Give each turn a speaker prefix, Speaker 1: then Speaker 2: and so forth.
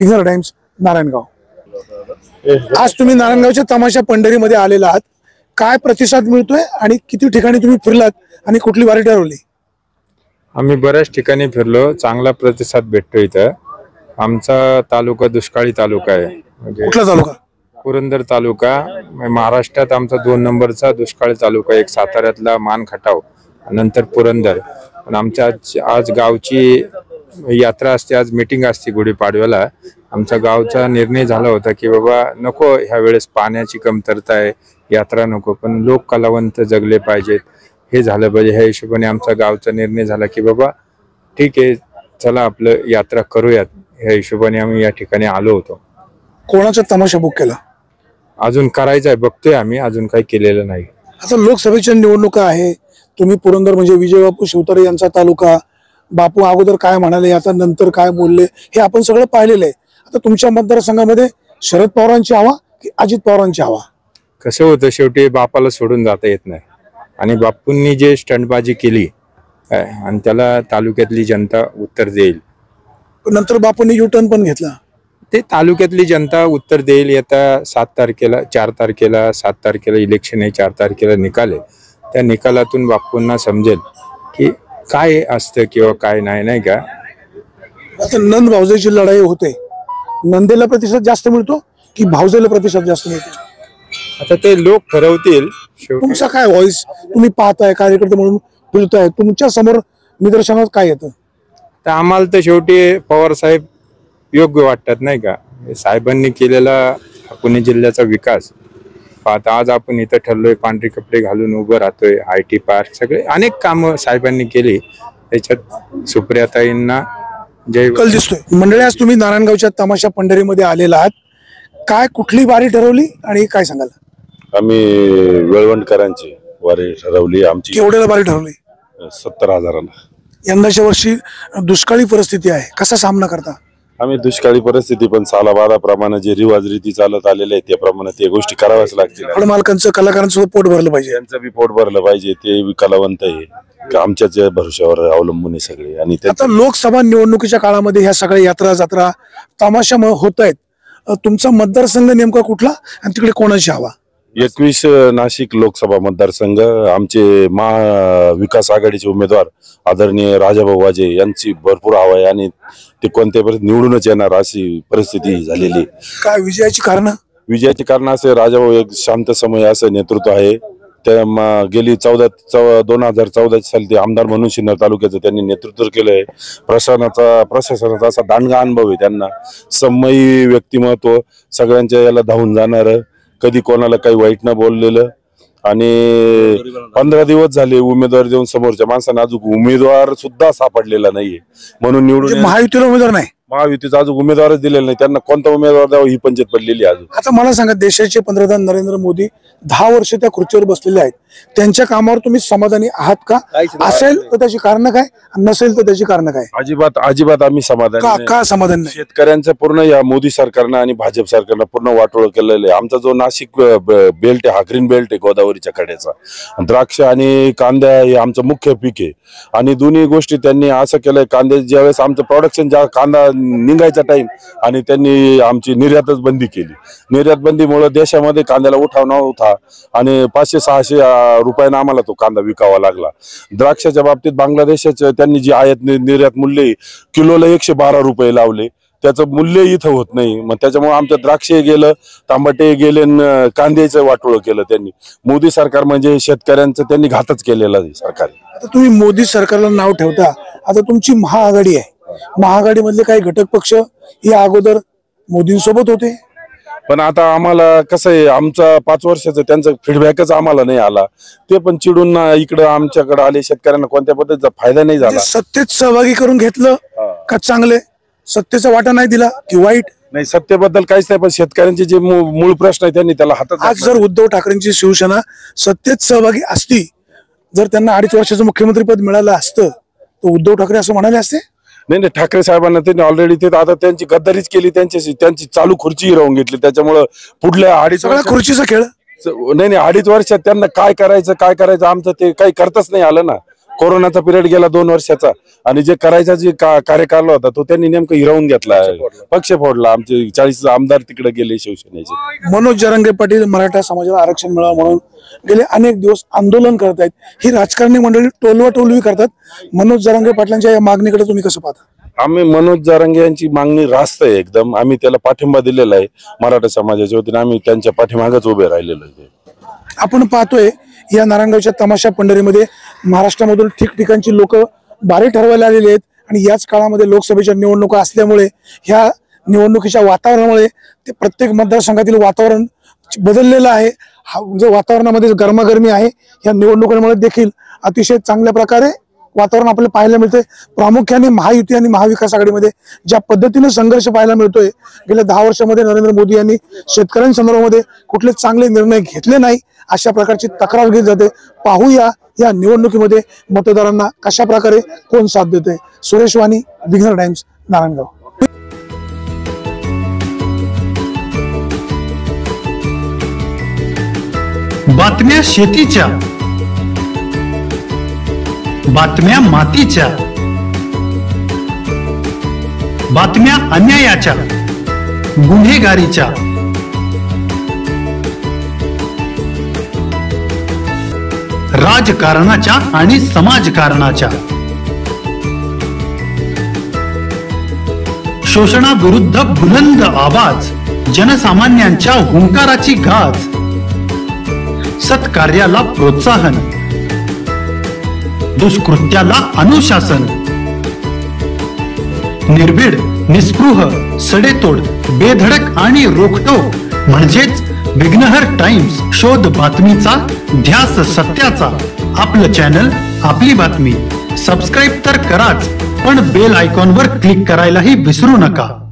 Speaker 1: Signal times Narayangaon. आज तुम्ही नारायणगावच्या तमाशा पंढरीमध्ये आलेला आहात, काय प्रतिसाद मिळतोय आणि किती ठिकाणी तुम्ही फिरलात आणि कुठली वारी ठरवली?
Speaker 2: आम्ही बऱ्याच ठिकाणी फिरलो, चांगला प्रतिसाद भेटतो इथं। आमचा तालुका दुष्काळी तालुका आहे, म्हणजे
Speaker 1: कुठला तालुका?
Speaker 2: पुरंदर तालुका। महाराष्ट्रात आमचा 2 नंबरचा दुष्काळी तालुका, एक साताऱ्यातला मानखटाव, नंतर पुरंदर। पण आमच्या आज गावची यात्रा असते, आज मीटिंग असते गुढीपाडव्याला। आमच्या गावचा निर्णय झाला होता की बाबा नको, ह्या वेळेस पाण्याची कमतरता आहे, यात्रा नको, पण लोक कलावंत जगले पाहिजेत, हे झालं पाहिजे। ह्या हिशोबाने आमचा गावचा निर्णय झाला की बाबा ठीक आहे, चला आपलं यात्रा करूयात। ह्या हिशोबाने आम्ही या ठिकाणी आलो होतो।
Speaker 1: कोणाचा तमाशा बुक केला?
Speaker 2: अजून करायचं आहे, बघतोय आम्ही, अजून काही केलेलं नाही।
Speaker 1: आता लोकसभेच्या निवडणुका आहे, तुम्ही पुरंदर म्हणजे विजय बापू शिवतारे यांचा तालुका, बापू अगोदर काय म्हणाले, आता नंतर काय बोलले, हे आपण सगळं पाहिलेलं आहे। आता तुमच्या मतदारसंघामध्ये शरद पवारांची हवा की अजित पवारांची हवा?
Speaker 2: कसं होतं, शेवटी बापाला सोडून जाता येत नाही, आणि बापूंनी जे स्टंटबाजी केली आणि त्याला तालुक्यातली जनता उत्तर देईल।
Speaker 1: नंतर बापूंनी युटर्न पण घेतला,
Speaker 2: ते तालुक्यातली जनता उत्तर देईल। येत्या 7 तारखेला, 4 तारखेला, 7 तारखेला इलेक्शन आहे, 4 तारखेला निकाल आहे। त्या निकालातून बापूंना समजेल की काय असतं किंवा काय नाही, नाही का?
Speaker 1: आता नंद भावजाईची लढाई होते, नंदेला प्रतिसाद जास्त मिळतो की भावजाईला प्रतिसाद जास्त मिळतो?
Speaker 2: आता ते लोक ठरवतील।
Speaker 1: तुमचा काय व्हॉइस, तुम्ही पाहताय, कार्यकर्ते म्हणून फिरताय, तुमच्या समोर निदर्शनात काय येतं?
Speaker 2: तर आम्हाला तर शेवटी पवार साहेब योग्य वाटतात, नाही का? साहेबांनी केलेला पुणे जिल्ह्याचा विकास पाहता आज आपण इथं ठरलोय, पांढरे कपडे घालून उभं राहतोय, IT पार्क, सगळे अनेक कामं साहेबांनी केली। त्याच्यात सुप्रियाताईंना जय
Speaker 1: कल दिसतोय। मंडळी, आज तुम्ही नारायणगावच्या तमाशा पंढरीमध्ये आलेला आहात, काय कुठली वारी ठरवली आणि काय सांगाल?
Speaker 3: आम्ही वेळवंडकरांची वारी ठरवली। आमची
Speaker 1: केवढ्याला वारी ठरवली?
Speaker 3: 70,000ला।
Speaker 1: यंदाच्या वर्षी दुष्काळी परिस्थिती आहे, कसा सामना करता?
Speaker 3: आम्ही दुष्काळी परिस्थिती पण सालाबादाप्रमाणे जे रिवाज रीती चालत आलेले आहेत त्याप्रमाणे ते गोष्टी कराव्याच लागतील।
Speaker 1: फळमालकांचं, कलाकारांचं पोट भरलं पाहिजे,
Speaker 3: त्यांचं बी पोट भरलं पाहिजे, ते कलावंत आहे, आमच्याच भरोश्यावर अवलंबून आहे सगळे। आणि
Speaker 1: आता लोकसभा निवडणुकीच्या काळामध्ये ह्या सगळ्या यात्रा जत्रा तमाशा होत आहेत, तुमचा मतदारसंघ नेमका कुठला आणि तिकडे कोणाची हवा?
Speaker 3: 21 नाशिक लोकसभा मतदारसंघ, आमचे महाविकास आघाडीचे उमेदवार आदरणीय राजाभाऊ वाजे यांची भरपूर हवा आहे आणि ते कोणत्याही परिस्थितीत निवडूनच येणार अशी परिस्थिती झालेली।
Speaker 1: काय विजयाची कारण?
Speaker 3: विजयाची कारण असे, राजाभाऊ एक शांत समय असं नेतृत्व आहे। त्या गेली 2014 साली ते आमदार म्हणून सिन्नर तालुक्याचं त्यांनी नेतृत्व केलंय। प्रशासनाचा असा दांडगा अनुभव आहे त्यांना, संमयी व्यक्तिमत्व, सगळ्यांच्या याला धावून जाणार, कधी कोणाला काही वाईट न बोललेलं। आणि 15 दिवस झाले उमेदवार देऊन समोरच्या माणसांना अजून उमेदवार सुद्धा सापडलेला नाहीये, म्हणून निवडून
Speaker 1: महायुतीला उमेदवार नाही,
Speaker 3: महायुतीचा अजून उमेदवारच दिलेला नाही, त्यांना कोणता उमेदवार द्यावा ही पंचायत पडलेली अजून।
Speaker 1: आता मला सांगा, देशाचे पंतप्रधान नरेंद्र मोदी 10 वर्ष त्या खुर्चीवर बसलेले आहेत, त्यांच्या कामावर तुम्ही समाधानी आहात का? असेल तर त्याची कारण काय, नसेल तर त्याची कारण काय?
Speaker 3: अजिबात आम्ही समाधानी
Speaker 1: का समाधान नाही?
Speaker 3: शेतकऱ्यांचं पूर्ण या मोदी सरकारनं आणि भाजप सरकारनं पूर्ण वाटोळ केलेलं आहे। आमचा जो नाशिक बेल्ट आहे, हा ग्रीन बेल्ट आहे गोदावरीच्या कड्याचा, द्राक्ष आणि कांदा हे आमचं मुख्य पीक आहे। आणि दोन्ही गोष्टी त्यांनी असं केलंय, कांदे ज्यावेळेस आमचं प्रोडक्शन कांदा निघायचा टाइम आणि त्यांनी आमची निर्यातच बंदी केली। निर्यात बंदीमुळे देशामध्ये कांद्याला उठाव नव्हता आणि 500-600 रुपयानं आम्हाला तो कांदा विकावा लागला। द्राक्षाच्या बाबतीत बांगलादेशाचं त्यांनी जी आयात निर्यात मूल्य किलोला 112 रुपये लावले, त्याचं मूल्य इथं होत नाही, मग त्याच्यामुळे आमचं द्राक्ष गेलं, तांबटे गेले, कांद्याचं वाटोळं केलं त्यांनी। मोदी सरकार म्हणजे शेतकऱ्यांचं त्यांनी घातच केलेला सरकार।
Speaker 1: आता तुम्ही मोदी सरकारला नाव ठेवता, आता तुमची महाआघाडी आहे, महाआघाडी मधले काही घटक पक्ष या अगोदर मोदींसोबत होते,
Speaker 3: पण आता आम्हाला कसं आहे, आमचा 5 वर्षाचं त्यांचा फीडबॅकच आम्हाला नाही आला, ते पण चिडून इकडं आमच्याकडे आले। शेतकऱ्यांना कोणत्या पद्धतीचा फायदा नाही झाला।
Speaker 1: सत्तेत सहभागी करून घेतलं का चांगले, सत्तेचा वाटा नाही दिला की वाईट?
Speaker 3: नाही, सत्तेबद्दल काहीच नाही, पण शेतकऱ्यांचे जे मूळ प्रश्न आहे त्यांनी त्याला हातात।
Speaker 1: आज जर उद्धव ठाकरेंची शिवसेना सत्तेत सहभागी असती, जर त्यांना 2.5 वर्षाचं मुख्यमंत्रीपद मिळालं असतं, तर उद्धव ठाकरे असं म्हणाले असते?
Speaker 3: नाही, ठाकरे साहेबांना त्यांनी ऑलरेडी ते आता त्यांची गद्दारीच केली, त्यांची चालू खुर्ची हिरावून घेतली। त्याच्यामुळे पुढल्या 2.5 वर्षात
Speaker 1: खुर्चीचा खेळ
Speaker 3: नाही, 2.5 वर्षात त्यांना काय करायचं आमचं ते काही करताच नाही आलं ना। कोरोनाचा पिरियड गेला 2 वर्षाचा आणि जे करायचा जे कार्यकाळ होता तो त्यांनी नेमकं हिरावून घेतला, पक्ष फोडला. आमचे 40 आमदार तिकडे गेले शिवसेनेचे.
Speaker 1: मनोज जरांगे पाटील मराठा समाजाला आरक्षण मिळावं म्हणून गेले अनेक दिवस आंदोलन करत आहेत. ही राजकारणी मंडळी टोलवाटोलवी करतात. मनोज जरांगे पाटलांच्या या मागणीकडे तुम्ही कसं पाहता?
Speaker 3: आम्ही मनोज जरांगे यांची मागणी रास्त आहे एकदम. आम्ही त्याला पाठिंबा दिलेला आहे. मराठा समाजाच्या वतीने आम्ही त्यांच्या पाठीमागच उभे राहिलेलो आहे.
Speaker 1: आपण पाहतोय या नारायणगावच्या तमाशा पंढरीमध्ये महाराष्ट्रामधून ठिकठिकाणची लोक बारी ठरवायला आलेली आहेत आणि याच काळामध्ये लोकसभेच्या निवडणुका असल्यामुळे ह्या निवडणुकीच्या वातावरणामुळे ते प्रत्येक मतदारसंघातील वातावरण बदललेलं आहे. म्हणजे वातावरणामध्ये गरमागरमी आहे. या निवडणुकांमुळे देखील अतिशय चांगल्या प्रकारे वातावरण आपल्याला पाहायला मिळतंय. प्रामुख्याने महायुती आणि महाविकास आघाडीमध्ये ज्या पद्धतीने संघर्ष पाहायला मिळतोय, गेल्या 10 वर्षामध्ये नरेंद्र मोदी यांनी शेतकऱ्यांसंदर्भामध्ये कुठले चांगले निर्णय घेतले नाही अशा प्रकारची तक्रार घेतली जाते. पाहूया या निवडणुकीमध्ये मतदारांना कशा प्रकारे कोण साथ देते. सुरेश वाणी, विघ्नर टाइम्स, नारायणगाव.
Speaker 4: बातम्या शेतीच्या, बातम्या मातीच्या, बातम्या अन्यायाच्या, गुन्हेगारीच्या, राजकारणाच्या आणि समाजकारणाच्या, शोषणाविरुद्ध बुलंद आवाज, जनसामान्यांच्या हुंकाराची गाज, सत्कार्याला प्रोत्साहन, दुष्कृत्याला अनुशासन, निर्भीड, निस्पृह, सडेतोड, बेधडक आणि रोखटोक म्हणजेच विघ्नहर टाइम्स. शोध बातमीचा, ध्यास सत्याचा. आपलं चॅनल, आपली बातमी. सबस्क्राईब तर कराच, पण बेल आयकॉनवर क्लिक करायलाही विसरू नका.